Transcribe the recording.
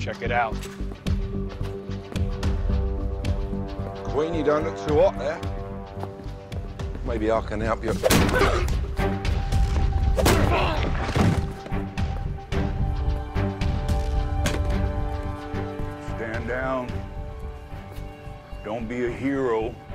Check it out. Queen, you don't look too hot there. Maybe I can help you. Stand down. Don't be a hero.